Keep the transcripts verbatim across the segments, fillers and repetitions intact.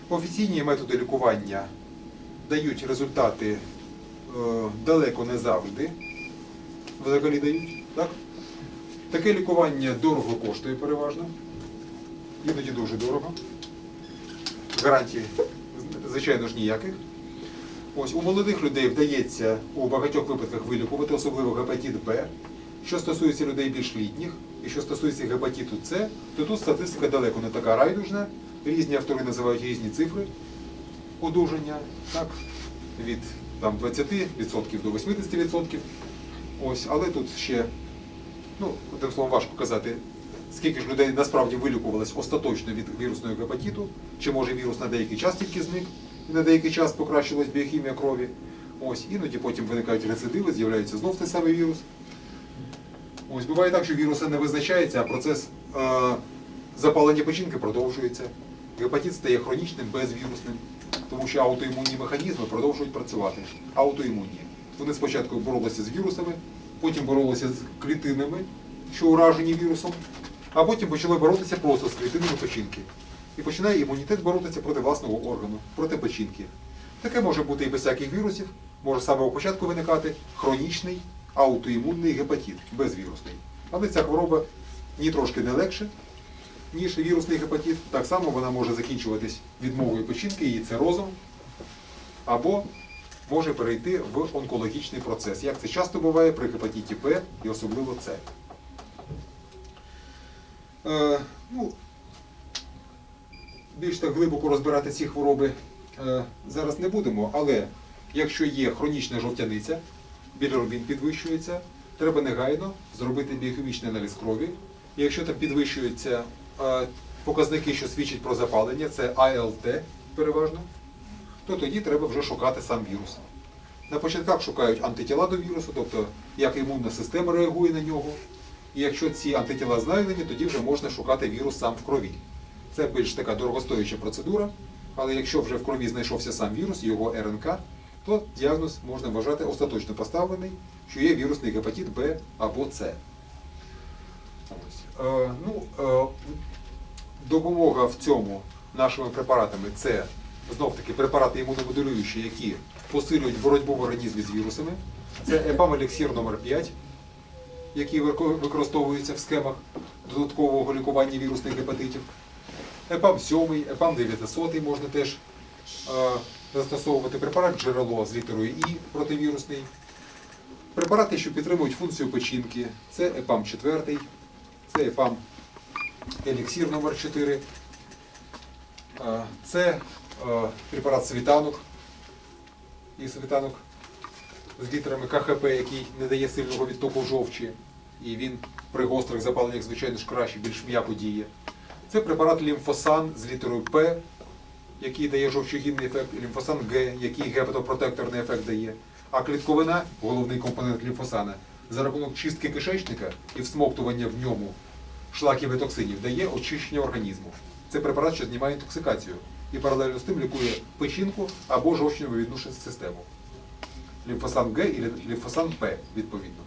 Офіційні методи лікування дають результати е, далеко не завжди. Взагалі дають, так? Таке лікування дорого коштує переважно. Іноді дуже дорого. Гарантій, звичайно ж, ніяких. Ось, у молодих людей вдається у багатьох випадках вилікувати, особливо гепатит Б. Що стосується людей більш літніх, і що стосується гепатиту С, то тут статистика далеко не така райдужна. Різні автори називають різні цифри одужання, так, від там, двадцяти відсотків до восьмидесяти відсотків. Ось, але тут ще, ну, одним словом, важко казати, скільки ж людей насправді вилікувалось остаточно від вірусного гепатиту, чи може вірус на деякий час тільки зник, і на деякий час покращилась біохімія крові. Ось, іноді потім виникають рецидиви, з'являється знов той самий вірус. Ось, буває так, що вірус не визначається, а процес е запалення печінки продовжується. Гепатит стає хронічним, безвірусним, тому що аутоімунні механізми продовжують працювати. Аутоімунні. Вони спочатку боролися з вірусами, потім боролися з клітинами, що уражені вірусом, а потім почали боротися просто з клітинами печінки. І починає імунітет боротися проти власного органу, проти печінки. Таке може бути і без всяких вірусів, може з самого початку виникати хронічний аутоімунний гепатит, безвірусний. Але ця хвороба ні трошки не легше, ніж вірусний гепатит. Так само вона може закінчуватись відмовою печінки, її цирозом, або може перейти в онкологічний процес, як це часто буває при гепатиті Б і особливо С. Е, ну, більш так глибоко розбирати ці хвороби е, зараз не будемо, але якщо є хронічна жовтяниця, білірубін підвищується, треба негайно зробити біохімічний аналіз крові. І якщо там підвищуються е, показники, що свідчать про запалення, це А Л Т переважно, то тоді треба вже шукати сам вірус. На початках шукають антитіла до вірусу, тобто як імунна система реагує на нього. І якщо ці антитіла знайдені, тоді вже можна шукати вірус сам в крові. Це більш така дорогостоюча процедура, але якщо вже в крові знайшовся сам вірус, його Р Н К, то діагноз можна вважати остаточно поставлений, що є вірусний гепатит Б або С. Ось. Е, ну, е, допомога в цьому нашими препаратами – це знов-таки препарати імуномодулюючі, які посилюють боротьбу в організмі з вірусами. Це епам-еліксір номер п'ять, який використовується в схемах додаткового лікування вірусних гепатитів. епам сім, епам дев'ятсот можна теж е, застосовувати. Препарат джерело з літерою І противірусний. Препарати, що підтримують функцію печінки, це епам чотири, це епам-еліксір номер чотири. Е, це е, препарат світанок, і світанок з літерами Ка Ха Пе, який не дає сильного відтоку жовчі, і він при гострих запаленнях, звичайно ж, краще, більш м'яко діє. Це препарат лімфосан з літерою П, який дає жовчогінний ефект, лімфосан Г, який гепатопротекторний ефект дає. А клітковина, головний компонент лімфосана, за рахунок чистки кишечника і всмоктування в ньому шлаків і токсинів, дає очищення організму. Це препарат, що знімає інтоксикацію і паралельно з тим лікує печінку або жовчно-вивідну систему. Лімфосан Г і лімфосан П, відповідно.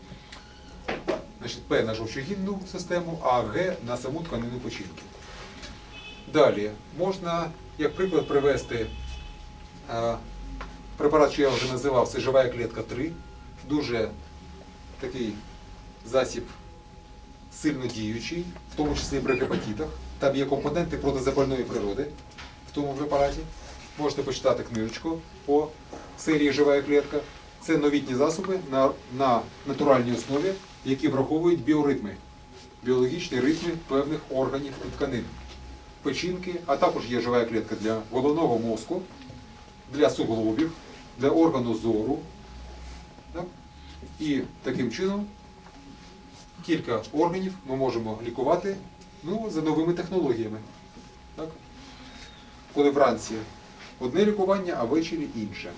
Значить, П на жовчогінну систему, а Г на саму тканину печінки. Далі, можна, як приклад, привести е, препарат, що я вже називав, це жива клітка три. Дуже такий засіб сильно діючий, в тому числі при гепатитах. Там є компоненти протизапальної природи в тому препараті. Можете почитати книжечку по серії «Жива клітка». Це новітні засоби на, на натуральній основі, які враховують біоритми, біологічні ритми певних органів і тканин. Печінки, а також є жива клітка для головного мозку, для суглобів, для органу зору. Так? І таким чином кілька органів ми можемо лікувати, ну, за новими технологіями. Так? Коли вранці одне лікування, а ввечері інше.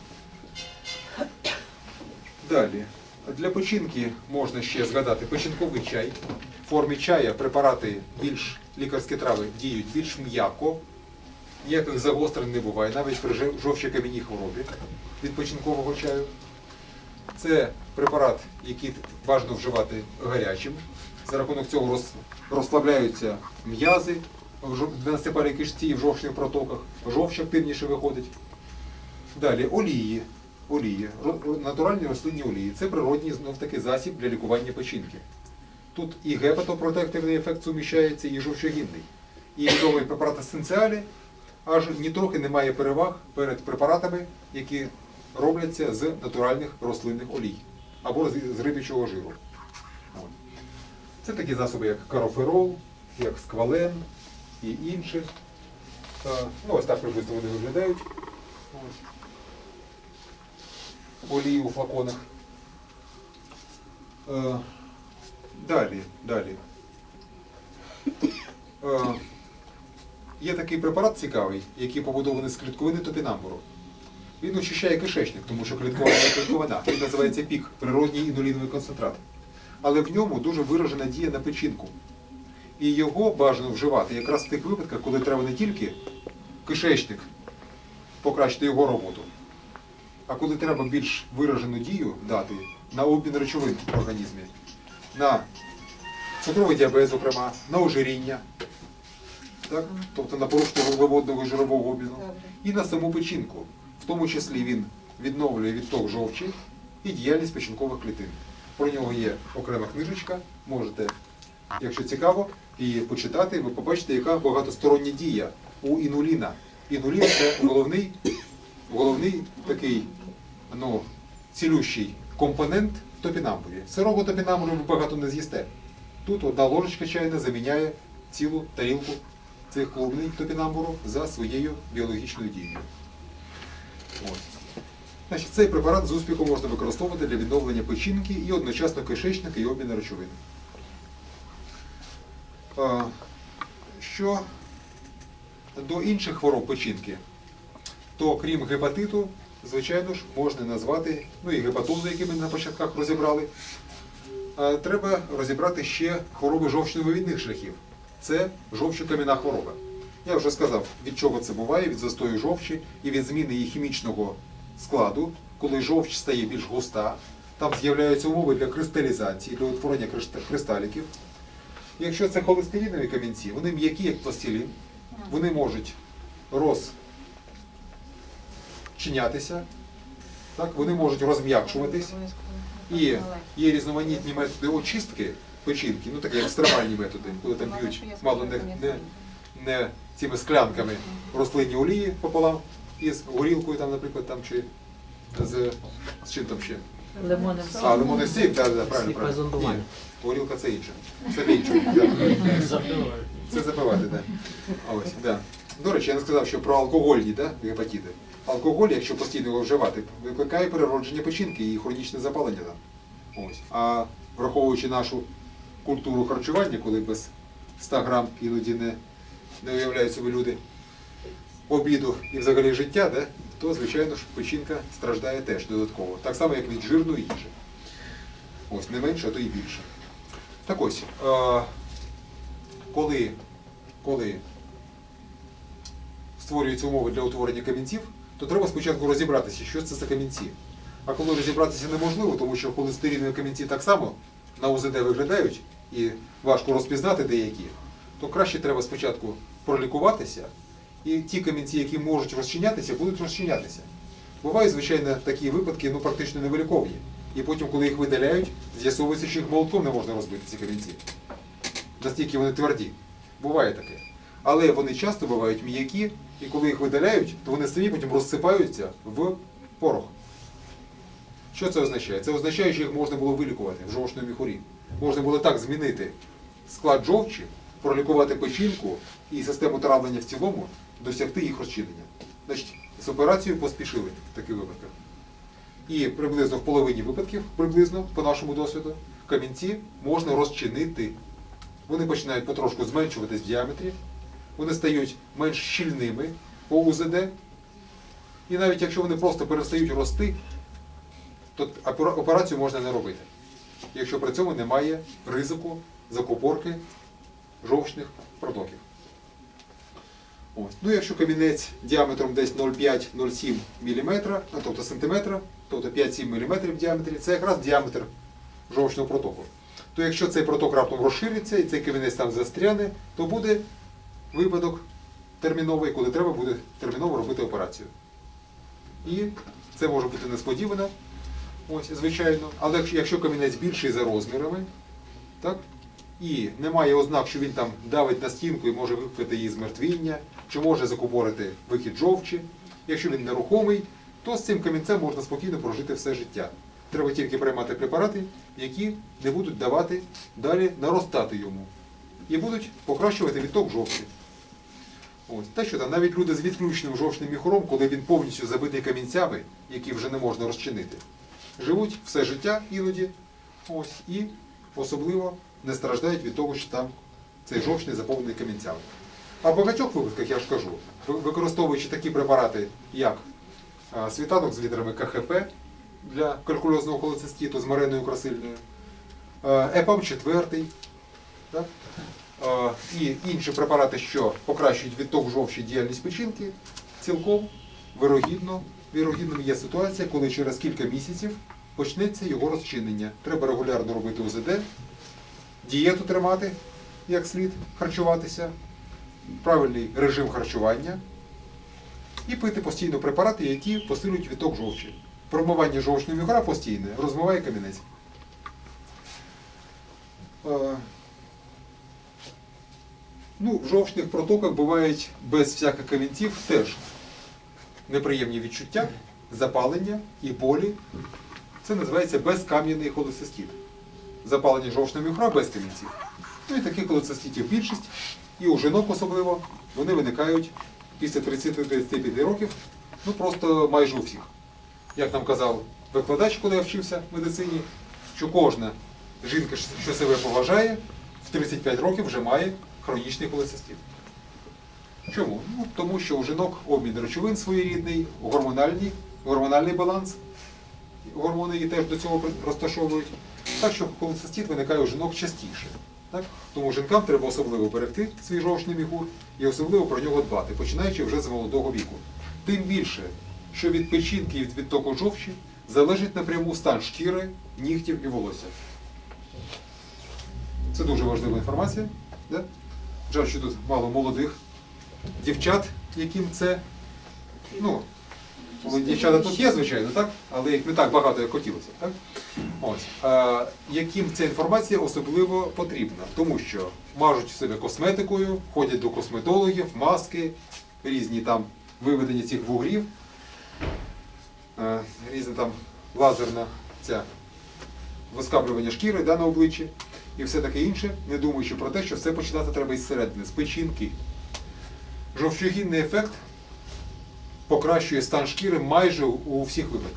Далі. Для печінки можна ще згадати печінковий чай. В формі чая препарати, більш лікарські трави, діють більш м'яко. Ніяких загострень не буває, навіть при жовчокам'яній хворобі від печінкового чаю. Це препарат, який бажано вживати гарячим. За рахунок цього розслабляються м'язи, в дванадцятипалій кишці і в жовчних протоках, жовч активніше виходить. Далі олії. Олії, натуральні рослинні олії. Це природній знов-таки засіб для лікування печінки. Тут і гепатопротективний ефект суміщається, і жовчогінний. І відомий препарат есенціалі аж нітрохи не має переваг перед препаратами, які робляться з натуральних рослинних олій або з риб'ячого жиру. Це такі засоби, як кароферол, як сквален і інші. Ну, ось так приблизно вони виглядають. Ось. Олії у флаконах. Е, далі, далі. Е, є такий препарат цікавий, який побудований з клітковини топінамбуру. Він очищає кишечник, тому що клітковина є клітковина. Він називається пік, природній інуліновий концентрат. Але в ньому дуже виражена дія на печінку. І його бажано вживати якраз в тих випадках, коли треба не тільки кишечник покращити його роботу, а коли треба більш виражену дію дати на обмін речовин в організмі, на цукровий діабет, зокрема, на ожиріння, так? Тобто на порушення вуглеводного і жирового обміну, і на саму печінку. В тому числі він відновлює відток жовчі і діяльність печінкових клітин. Про нього є окрема книжечка, можете, якщо цікаво, її почитати, ви побачите, яка багатостороння дія у інуліна. Інулін – це головний, головний такий ну, цілющий компонент в топінамбурі. Сирого топінамбуру ви багато не з'їсте. Тут одна ложечка чайна заміняє цілу тарілку цих клубней топінамбуру за своєю біологічною дією. Ось. Значить, цей препарат з успіхом можна використовувати для відновлення печінки і одночасно кишечника і обміну речовин. Що до інших хвороб печінки, то крім гепатиту, звичайно ж, можна назвати, ну і гепатозу, які ми на початках розібрали, треба розібрати ще хвороби жовчно-вивідних шляхів. Це жовчокам'яна хвороба. Я вже сказав, від чого це буває, від застою жовчі і від зміни її хімічного складу, коли жовч стає більш густа, там з'являються умови для кристалізації, для утворення кристаліків. Якщо це холестеринові камінці, вони м'які, як пластилін, вони можуть розчинятися, так, вони можуть розм'якшуватись. І є різноманітні методи очистки печінки, ну такі екстремальні методи, коли там б'ють мало не, не, не цими склянками рослинні олії пополам із горілкою, там, наприклад, там, чи з, з чим там ще? Лимонним соком. А, лимонний сік, так, да, да, правильно, правильно. Ні, горілка це інше. Це інше. Да. Це запивати, так. Да. Ось, да. До речі, я не сказав, що про алкогольні, да, гепатити. Алкоголь, якщо постійно його вживати, викликає переродження печінки і хронічне запалення там. Ось. А враховуючи нашу культуру харчування, коли без ста грам іноді не, не уявляють собі люди обіду і взагалі життя, да, то, звичайно ж, печінка страждає теж додатково. Так само, як від жирної їжі. Ось, не менше, а то і більше. Так ось, е коли, коли створюються умови для утворення камінців, то треба спочатку розібратися, що це за камінці. А коли розібратися неможливо, тому що холестеринові камінці так само на УЗД виглядають і важко розпізнати деякі, то краще треба спочатку пролікуватися, і ті камінці, які можуть розчинятися, будуть розчинятися. Бувають, звичайно, такі випадки, ну, практично невиліковні. І потім, коли їх видаляють, з'ясовується, що їх молотком не можна розбити, ці камінці. Настільки вони тверді. Буває таке. Але вони часто бувають м'які, і коли їх видаляють, то вони самі потім розсипаються в порох. Що це означає? Це означає, що їх можна було вилікувати в жовчному міхурі. Можна було так змінити склад жовчі, пролікувати печінку і систему травлення в цілому, досягти їх розчинення. Значить, з операцією поспішили в таких випадках. І приблизно в половині випадків, приблизно, по нашому досвіду, камінці можна розчинити. Вони починають потрошку зменшуватись в діаметрі, вони стають менш щільними по УЗД. І навіть якщо вони просто перестають рости, то операцію можна не робити, якщо при цьому немає ризику закупорки жовчних протоків. Ось. Ну, якщо камінець діаметром десь нуль цілих п'ять - нуль цілих сім міліметра, тобто сантиметра, тобто п'ять - сім міліметрів в діаметрі, це якраз діаметр жовчного протоку. То якщо цей проток раптом розшириться і цей камінець там застряне, то буде випадок терміновий, коли треба буде терміново робити операцію. І це може бути несподівано, ось, звичайно, але якщо, якщо камінець більший за розмірами, так, і немає ознак, що він там давить на стінку і може викликати її змертвіння, чи може закупорити вихід жовчі, якщо він нерухомий, то з цим камінцем можна спокійно прожити все життя. Треба тільки приймати препарати, які не будуть давати далі наростати йому. І будуть покращувати відток жовчі. Ось. Та що там, навіть люди з відключеним жовчним міхуром, коли він повністю забитий камінцями, які вже не можна розчинити, живуть все життя іноді, ось, і особливо не страждають від того, що там цей жовч не заповнений камінцями. А в багатьох випадках, я ж кажу, використовуючи такі препарати, як світанок з літерами ка хе пе для калькульозного холециститу з мареною красильною, епам чотири, так? І інші препарати, що покращують відток жовчі, діяльність печінки, цілком вирогідно, вірогідним є ситуація, коли через кілька місяців почнеться його розчинення. Треба регулярно робити о зе де, дієту тримати, як слід, харчуватися, правильний режим харчування і пити постійно препарати, які посилюють відток жовчі. Промивання жовчного міхура постійне розмиває камінець. Ну, в жовчних протоках бувають без всяких камінців теж неприємні відчуття, запалення і болі. Це називається безкам'яний холецистит. Запалення жовчного міхура без камінців. Ну і таких холециститів більшість, і у жінок особливо, вони виникають після тридцяти-тридцяти п'яти років, ну просто майже у всіх. Як нам казав викладач, коли я вчився в медицині, що кожна жінка, що себе поважає, в тридцять п'ять років вже має хронічний холецистит. Чому? Ну, тому що у жінок обмін речовин своєрідний, гормональний, гормональний баланс, гормони її теж до цього розташовують. Так що холецистит виникає у жінок частіше. Так? Тому жінкам треба особливо берегти свій жовчний міхур і особливо про нього дбати, починаючи вже з молодого віку. Тим більше, що від печінки і від відтоку жовчі залежить напряму стан шкіри, нігтів і волосся. Це дуже важлива інформація. Да? Жаль, що тут мало молодих дівчат, яким це, ну, дівчата тут є, звичайно, так? Але їх не так багато, як хотілося. Так? Ось. А, яким ця інформація особливо потрібна? Тому що мажуть себе косметикою, ходять до косметологів, маски, різні там виведення цих вугрів, а, різне там лазерне ця вискаблювання шкіри, да, на обличчі і все таке інше, не думаючи про те, що все починати треба із середини, з печінки. Жовчогінний ефект покращує стан шкіри майже у всіх випадках.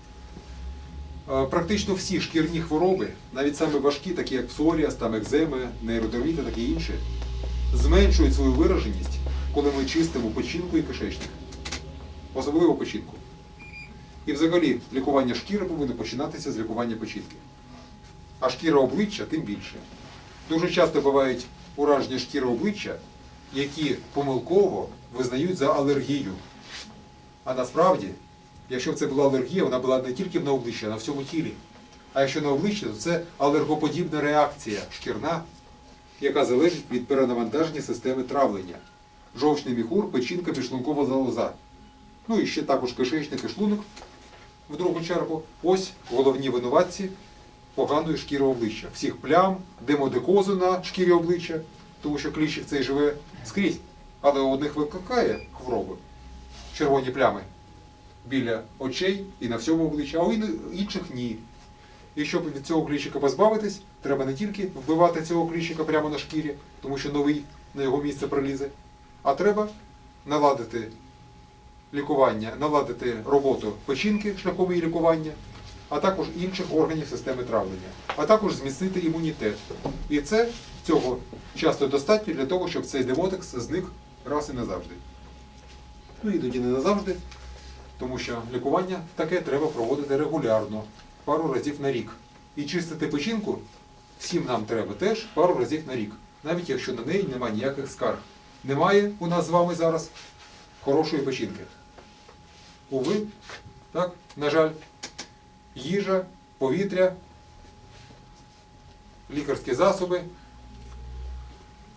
Практично всі шкірні хвороби, навіть саме важкі, такі як псоріаз, там екземи, нейродерміти, таке інше, зменшують свою вираженість, коли ми чистимо печінку і кишечник. Особливо печінку. І взагалі лікування шкіри повинно починатися з лікування печінки. А шкіра обличчя тим більше. Дуже часто бувають ураження шкіри обличчя, які помилково визнають за алергію. А насправді, якщо б це була алергія, вона була не тільки на обличчі, а на всьому тілі. А якщо на обличчі, то це алергоподібна реакція шкірна, яка залежить від перенавантаження системи травлення. Жовчний міхур, печінка, підшлункова залоза. Ну і ще також кишечник і шлунок, в другу чергу. Ось головні винуватці поганої шкіри обличчя. Всіх плям, демодекозу на шкірі обличчя, тому що кліщик цей живе скрізь, але у одних викликає хвороби, червоні плями біля очей і на всьому обличчі, а у інших ні. І щоб від цього кліщика позбавитись, треба не тільки вбивати цього кліщика прямо на шкірі, тому що новий на його місце пролізе, а треба наладити лікування, наладити роботу печінки шляхом її лікування, а також інших органів системи травлення, а також зміцнити імунітет. І це цього часто достатньо для того, щоб цей демотекс зник раз і назавжди. Ну, іноді не назавжди, тому що лікування таке треба проводити регулярно, пару разів на рік. І чистити печінку всім нам треба теж пару разів на рік, навіть якщо на неї немає ніяких скарг. Немає у нас з вами зараз хорошої печінки. Уви, так, на жаль, їжа, повітря, лікарські засоби.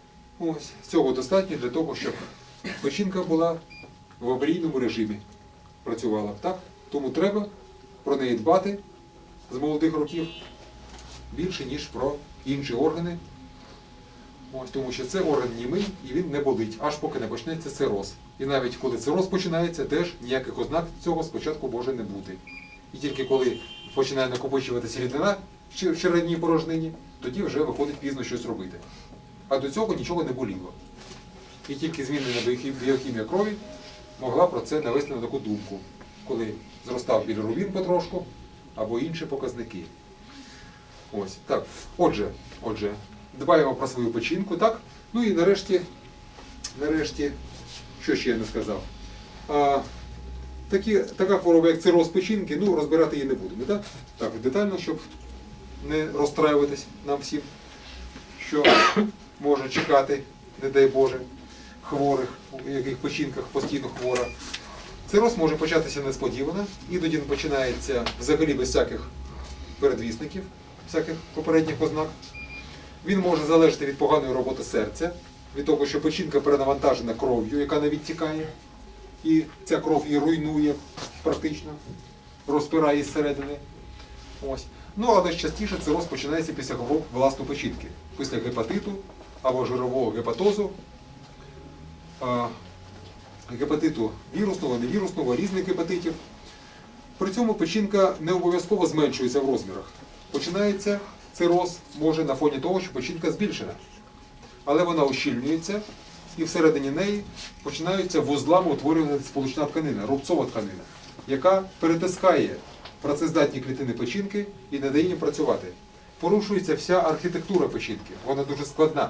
Ось, цього достатньо для того, щоб печінка була в аварійному режимі, працювала. Так? Тому треба про неї дбати з молодих років більше, ніж про інші органи. Ось, тому що це орган німий і він не болить, аж поки не почнеться цироз. І навіть коли цироз починається, теж ніяких ознак цього спочатку може не бути. І тільки коли починає накопичуватися рідина в черевній порожнині, тоді вже виходить пізно щось робити. А до цього нічого не боліло. І тільки змінена біохімія крові могла про це навести на таку думку, коли зростав білірубін потрошку або інші показники. Ось, так, отже, отже, дбаємо про свою печінку, так? Ну і нарешті, нарешті, що ще я не сказав? А, такі, така хвороба, як цироз печінки, ну, розбирати її не будемо, так? Так, детально, щоб не розстраюватись нам всім, що може чекати, не дай Боже, хворих, у яких печінках постійно хвора. Цироз може початися несподівано, іноді він починається взагалі без всяких передвісників, всяких попередніх ознак. Він може залежати від поганої роботи серця, від того, що печінка перенавантажена кров'ю, яка не відтікає, і ця кров її руйнує практично, розпирає зсередини. Ось. Ну, але ж частіше цироз починається після хвороб власної печінки, після гепатиту або жирового гепатозу, гепатиту вірусного, невірусного, різних гепатитів. При цьому печінка не обов'язково зменшується в розмірах. Починається цироз може на фоні того, що печінка збільшена. Але вона ущільнюється, і всередині неї починаються вузлами утворювати сполучна тканина, рубцова тканина, яка перетискає працездатні клітини печінки і не дає їм працювати. Порушується вся архітектура печінки, вона дуже складна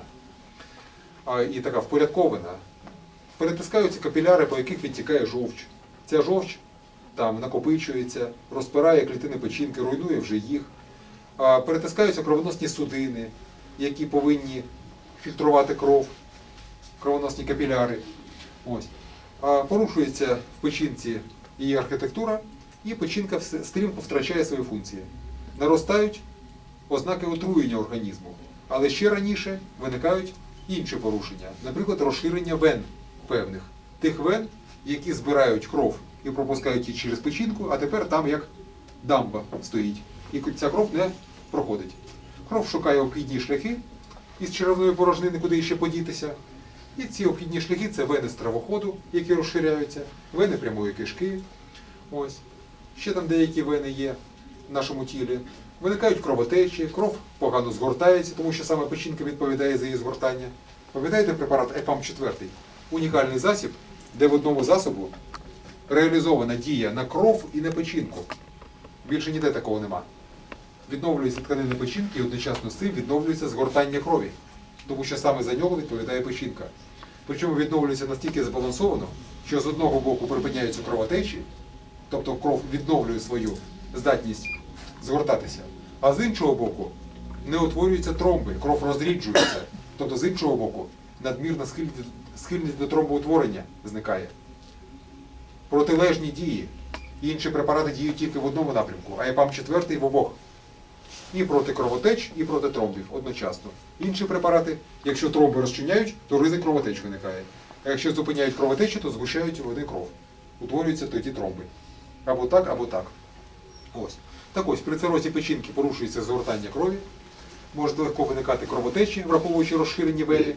і така впорядкована. Перетискаються капіляри, по яких відтікає жовч. Ця жовч там накопичується, розпирає клітини печінки, руйнує вже їх. Перетискаються кровоносні судини, які повинні фільтрувати кров, кровоносні капіляри. Ось. Порушується в печінці її архітектура, і печінка стрімко втрачає свої функції. Наростають ознаки отруєння організму, але ще раніше виникають інші порушення, наприклад, розширення вен певних. Тих вен, які збирають кров і пропускають її через печінку, а тепер там як дамба стоїть. І ця кров не проходить. Кров шукає обхідні шляхи із черевної порожнини, куди ще подітися. І ці обхідні шляхи – це вени стравоходу, які розширяються, вени прямої кишки. Ось. Ще там деякі вени є в нашому тілі. Виникають кровотечі, кров погано згортається, тому що саме печінка відповідає за її згортання. Пам'ятаєте препарат ЕПАМ чотири? Унікальний засіб, де в одному засобу реалізована дія на кров і на печінку. Більше ніде такого нема. Відновлюється тканина печінки і одночасно з цим відновлюється згортання крові. Тому що саме за нього відповідає печінка. Причому відновлюється настільки збалансовано, що з одного боку припиняються кровотечі, тобто кров відновлює свою здатність згортатися, а з іншого боку не утворюються тромби, кров розріджується. Тобто з іншого боку надмірна схильність до тромбоутворення зникає. Протилежні дії. Інші препарати діють тільки в одному напрямку, а ЕПАМ чотири в обох. І проти кровотеч, і проти тромбів одночасно. Інші препарати, якщо тромби розчиняють, то ризик кровотеч виникає. А якщо зупиняють кровотечі, то згущають води кров. Утворюються тоді тромби. Або так, або так. Ось. Так ось, при цирозі печінки порушується згортання крові, може легко виникати кровотечі, враховуючи розширені вени.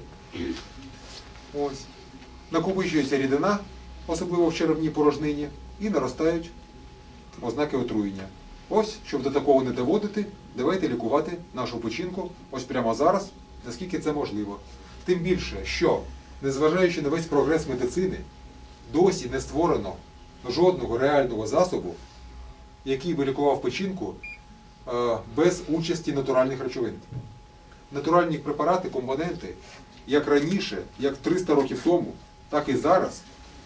Ось. Накопичується рідина, особливо в черевній порожнині, і наростають ознаки отруєння. Ось, щоб до такого не доводити, давайте лікувати нашу печінку ось прямо зараз, наскільки це можливо. Тим більше, що, незважаючи на весь прогрес медицини, досі не створено жодного реального засобу, який би лікував печінку е, без участі натуральних речовин. Натуральні препарати, компоненти, як раніше, як триста років тому, так і зараз,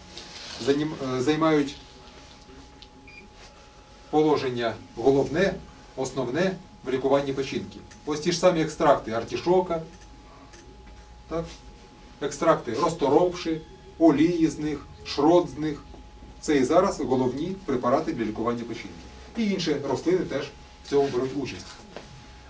займають положення головне, основне в лікуванні печінки. Ось ті ж самі екстракти артішока, так? Екстракти розторовши, олії з них, шрот з них. Це і зараз головні препарати для лікування печінки. І інші рослини теж в цьому беруть участь.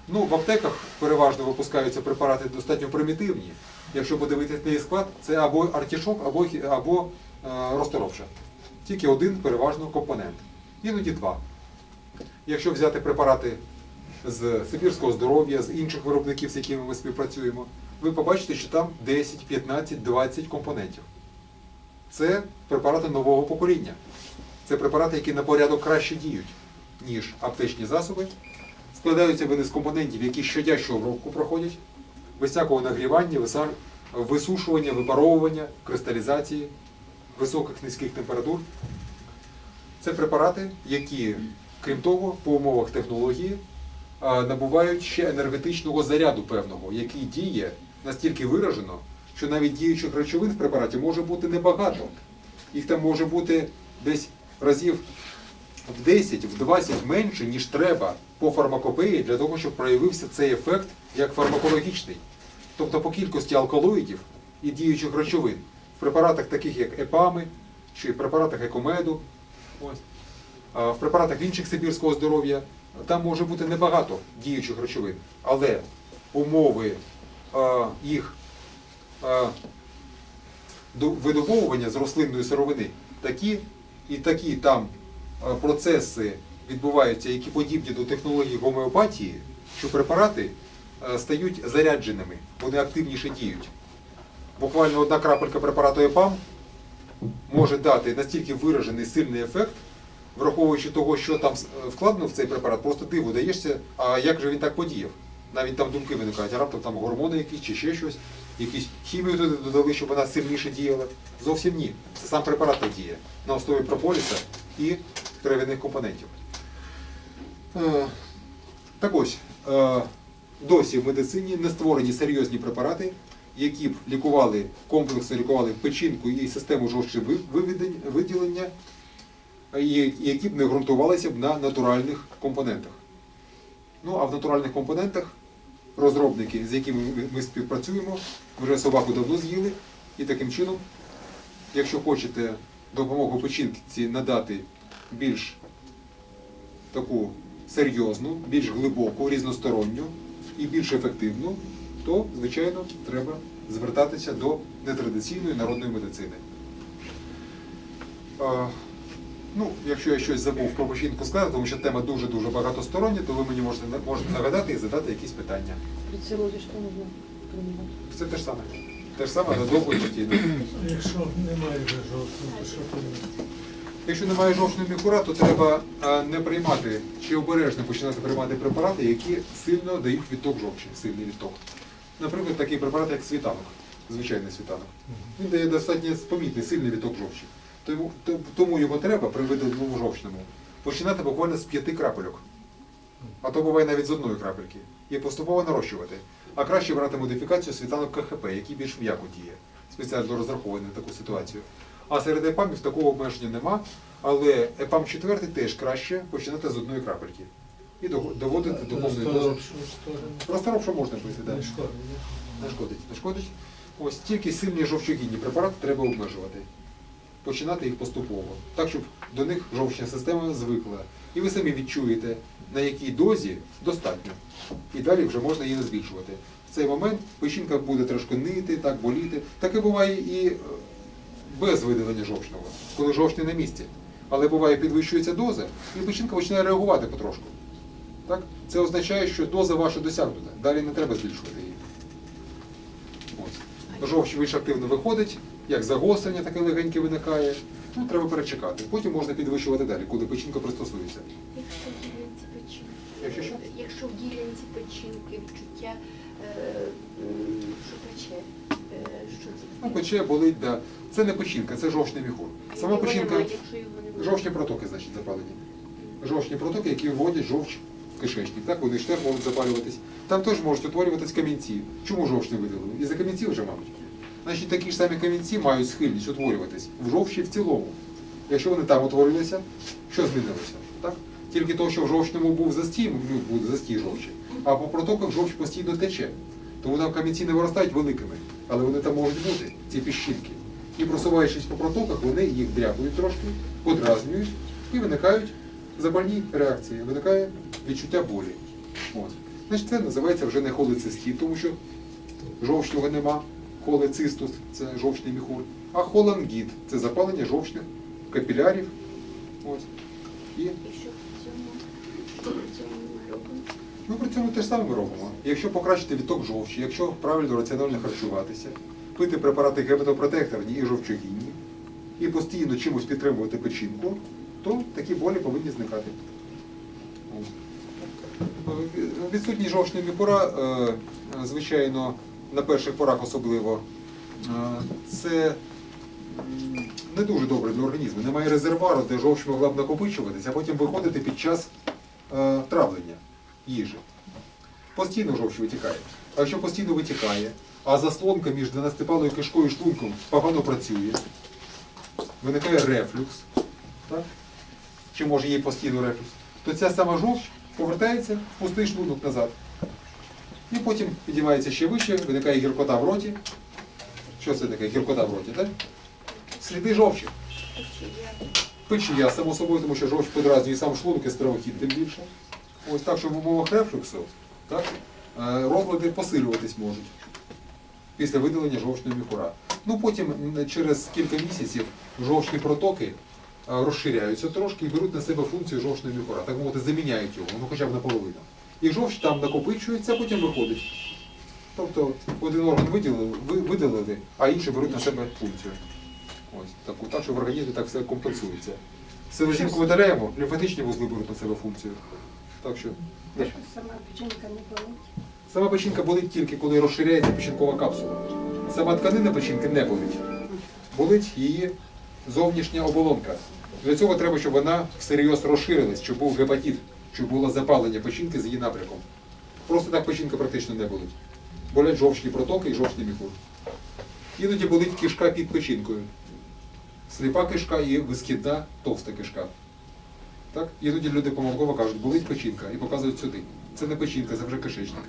Ну, в аптеках переважно випускаються препарати достатньо примітивні. Якщо подивитися на їх склад, це або артішок, або, або е, розторопша. Тільки один переважно компонент. Іноді два. Якщо взяти препарати з Сибірського здоров'я, з інших виробників, з якими ми співпрацюємо, ви побачите, що там десять, п'ятнадцять, двадцять компонентів. Це препарати нового покоління. Це препарати, які на порядок краще діють, ніж аптечні засоби. Складаються вони з компонентів, які щодящу обробку проходять, без всякого нагрівання, висушування, випаровування, кристалізації, високих низьких температур. Це препарати, які, крім того, по умовах технології, набувають ще енергетичного заряду певного, який діє настільки виражено, що навіть діючих речовин в препараті може бути небагато. Їх там може бути десь разів в десять, в двадцять менше, ніж треба по фармакопеї для того, щоб проявився цей ефект як фармакологічний. Тобто по кількості алкалоїдів і діючих речовин в препаратах таких як епами, чи в препаратах екомеду, ось, в препаратах інших Сибірського здоров'я, там може бути небагато діючих речовин, але умови а, їх а, видобовування з рослинної сировини такі і такі там а, процеси відбуваються, які подібні до технології гомеопатії, що препарати а, стають зарядженими, вони активніше діють. Буквально одна крапелька препарату ЕПАМ може дати настільки виражений сильний ефект, враховуючи того, що там вкладено в цей препарат, просто диву даєшся, а як же він так подіяв? Навіть там думки виникають, а раптом там гормони якісь чи ще щось, якісь хімію туди додали, щоб вона сильніше діяла. Зовсім ні. Це сам препарат так діє на основі прополіса і трав'яних компонентів. Так ось, досі в медицині не створені серйозні препарати, які б лікували, комплексно лікували печінку і систему жовчовиділення, які б не ґрунтувалися б на натуральних компонентах. Ну, а в натуральних компонентах розробники, з якими ми співпрацюємо, вже собаку давно з'їли, і таким чином, якщо хочете допомогу печінці надати більш таку серйозну, більш глибоку, різносторонню і більш ефективну, то, звичайно, треба звертатися до нетрадиційної народної медицини. Ну, якщо я щось забув про печінку сказати, тому що тема дуже-дуже багатостороння, то ви мені можете, можете нагадати і задати якісь питання. При цирозі що можна приймати? Це те ж саме. Те ж саме, але довго і постійно. Якщо немає вже жовтного, то що приймати? Якщо немає жовчного міхура, то треба не приймати, чи обережно починати приймати препарати, які сильно дають відток жовчі, сильний відток. Наприклад, такий препарат, як світанок, звичайний світанок. Він дає достатньо помітний, сильний відток жовчі. Тому, тому його треба при видаленому жовчному починати буквально з п'яти крапельок. А то буває навіть з одної крапельки. І поступово нарощувати. А краще брати модифікацію світанок КХП, який більш м'яко діє, спеціально розрахований на таку ситуацію. А серед епамів такого обмеження нема, але епам четвертий теж краще починати з одної крапельки. І доводити до повної дози. Розторопшу можна пити, так. Не шкодить. Не шкодить, не шкодить. Ось тільки сильні жовчогінні препарати треба обмежувати. Починати їх поступово, так, щоб до них жовчна система звикла. І ви самі відчуєте, на якій дозі достатньо. І далі вже можна її не збільшувати. В цей момент печінка буде трошки нити, так, боліти. Таке буває і без видалення жовчного, коли жовчний на місці. Але буває, підвищується доза, і печінка починає реагувати потрошку. Так? Це означає, що доза ваша досягнута. Далі не треба збільшувати її. Ось. Жовч більш активно виходить, як загострення таке легеньке виникає. Ну, треба перечекати. Потім можна підвищувати далі, коли печінка пристосується. Якщо в ділянці печінки, Якщо що? якщо в ділянці печінки відчуття, е, що пече, е, що це? Ну, пече, болить, да. Це не печінка, це жовчний міхур. Сама Його печінка, немає, якщо його немає. жовчні протоки, значить, запалені. Жовчні протоки, які вводять жовч в кишечник. Так, вони ж теж можуть запалюватись. Там теж можуть утворюватись камінці. Чому жовч не видалили? Із-за камінців вже, мабуть. Значить, такі ж самі камінці мають схильність утворюватись в жовчі в цілому. Якщо вони там утворилися, що змінилося? Так? Тільки того, що в жовчному був застій, ну, буде застій жовчі, а по протоках жовч постійно тече. Тому там камінці не виростають великими, але вони там можуть бути, ці піщинки. І просуваючись по протоках, вони їх дряпають трошки, подразнюють і виникають запальні реакції, виникає відчуття болі. От. Значить, це називається вже не холецистит, тому що жовчного нема. Холецистус – це жовчний міхур. А холангіт – це запалення жовчних капілярів. Ось. І І що при цьому, що при цьому ми робимо? ми при цьому те ж саме ми робимо. Якщо покращити відток жовчі, якщо правильно раціонально харчуватися, пити препарати гепатопротекторні і жовчогінні, і постійно чимось підтримувати печінку, то такі болі повинні зникати. Ось. Відсутність жовчного міхура, е, звичайно, на перших порах особливо, е, це м, не дуже добре для організму. Немає резервуару, де жовч могла б накопичуватися, а потім виходити під час е, травлення їжі. Постійно жовч витікає. А якщо постійно витікає, а заслонка між дванадцятипалою кишкою і шлунком погано працює, виникає рефлюкс, так? Чи може є постійно рефлюкс, то ця сама жовч повертається в пустий шлунок назад. І потім підіймається ще вище, виникає гіркота в роті. Що це таке гіркота в роті, так? Сліди жовчі. Печія. Печія, само собою, тому що жовч подразнює сам шлунок і стравохід тим більше. Ось так, що в умовах рефлюксу, так, е, розлади посилюватись можуть після видалення жовчного міхура. Ну потім м, через кілька місяців жовчні протоки е, розширяються трошки і беруть на себе функцію жовчного міхура. Так мовити, заміняють його, ну хоча б наполовину. І жовч там накопичується, а потім виходить. Тобто один орган виділили, ви- видалили, а інші беруть на себе функцію. Ось таку, так, що в організмі так все компенсується. Селезінку видаляємо, лімфатичні вузли беруть на себе функцію. Так що Що сама печінка не болить? сама печінка болить тільки, коли розширяється печінкова капсула. Сама тканина печінки не болить. Болить її зовнішня оболонка. Для цього треба, щоб вона всерйоз розширилась, щоб був гепатит, щоб було запалення печінки з її напрямком. Просто так печінка практично не болить. Болять жовчні протоки і жовчний міхур. Іноді болить кишка під печінкою. Сліпа кишка і вискідна товста кишка. Так? Іноді люди помилково кажуть, болить печінка і показують сюди. Це не печінка, це вже кишечник.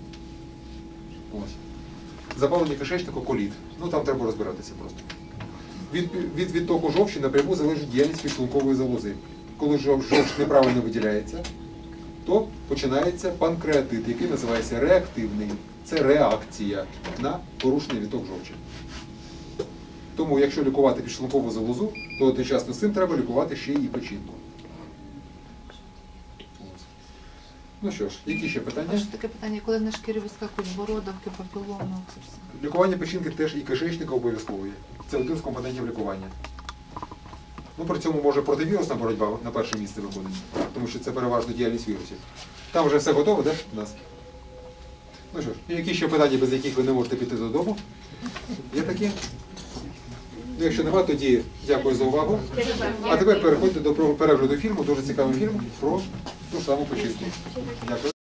Ось. Запалення кишечника коліт. Ну там треба розбиратися просто. Від, від відтоку жовчі напряму залежить діяльність підшлункової залози. Коли жов- жовч неправильно виділяється, то починається панкреатит, який називається реактивний. Це реакція на порушений відток жовчі. Тому, якщо лікувати підшлункову залозу, то одночасно з цим треба лікувати ще і печінку. Ось. Ну що ж, які ще А питання? що таке питання, коли на шкірі вискакують бородавки, папіломи, це все? Лікування печінки теж і кишечника обов'язково є. Це один з компонентів лікування. Ну, при цьому може противірусна боротьба на перше місце виходить, тому що це переважно діяльність вірусів. Там вже все готове, так, у нас? Ну що ж, і які ще питання, без яких ви не можете піти додому? Є такі? Ну, якщо нема, тоді дякую за увагу. А тепер переходьте до перегляду фільму, дуже цікавий фільм про ту ж саму печінку. Дякую.